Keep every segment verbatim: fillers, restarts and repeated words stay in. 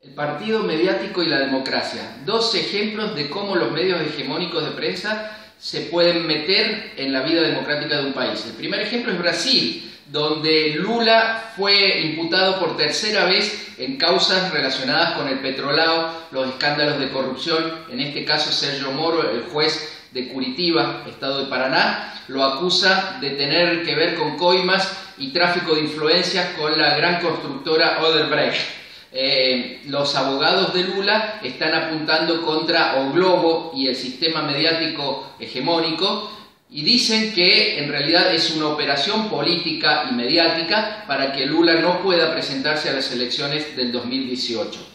El partido mediático y la democracia. Dos ejemplos de cómo los medios hegemónicos de prensa se pueden meter en la vida democrática de un país. El primer ejemplo es Brasil, donde Lula fue imputado por tercera vez en causas relacionadas con el petrolao, los escándalos de corrupción. En este caso, Sérgio Moro, el juez de Curitiba, estado de Paraná, lo acusa de tener que ver con coimas y tráfico de influencias con la gran constructora Odebrecht. Eh, los abogados de Lula están apuntando contra O Globo y el sistema mediático hegemónico y dicen que en realidad es una operación política y mediática para que Lula no pueda presentarse a las elecciones del dos mil dieciocho.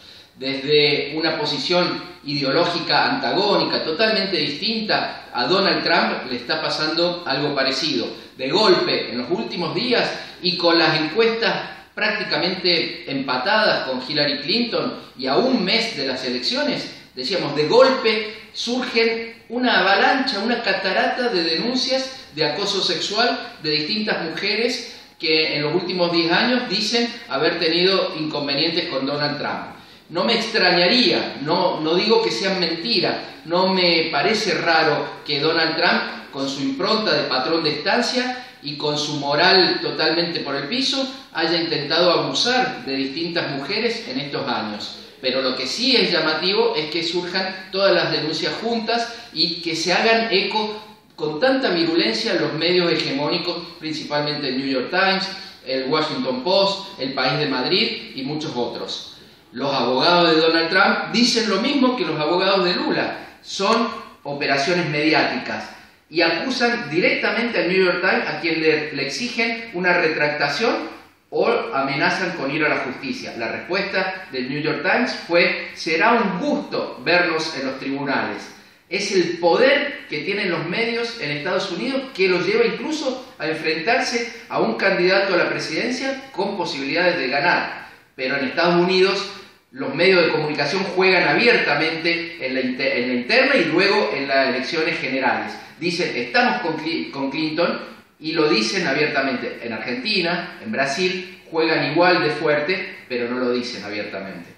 Desde una posición ideológica antagónica, totalmente distinta a Donald Trump, le está pasando algo parecido. De golpe, en los últimos días y con las encuestas prácticamente empatadas con Hillary Clinton y a un mes de las elecciones, decíamos, de golpe surgen una avalancha, una catarata de denuncias de acoso sexual de distintas mujeres que en los últimos diez años dicen haber tenido inconvenientes con Donald Trump. No me extrañaría, no, no digo que sean mentiras, no me parece raro que Donald Trump, con su impronta de patrón de estancia y con su moral totalmente por el piso, haya intentado abusar de distintas mujeres en estos años. Pero lo que sí es llamativo es que surjan todas las denuncias juntas y que se hagan eco con tanta virulencia los medios hegemónicos, principalmente el New York Times, el Washington Post, el País de Madrid y muchos otros. Los abogados de Donald Trump dicen lo mismo que los abogados de Lula, son operaciones mediáticas y acusan directamente al New York Times, a quien le, le exigen una retractación o amenazan con ir a la justicia. La respuesta del New York Times fue: será un gusto vernos en los tribunales. Es el poder que tienen los medios en Estados Unidos que los lleva incluso a enfrentarse a un candidato a la presidencia con posibilidades de ganar. Pero en Estados Unidos los medios de comunicación juegan abiertamente en la, inter en la interna y luego en las elecciones generales. Dicen, estamos con, Cl con Clinton, y lo dicen abiertamente. En Argentina, en Brasil, juegan igual de fuerte, pero no lo dicen abiertamente.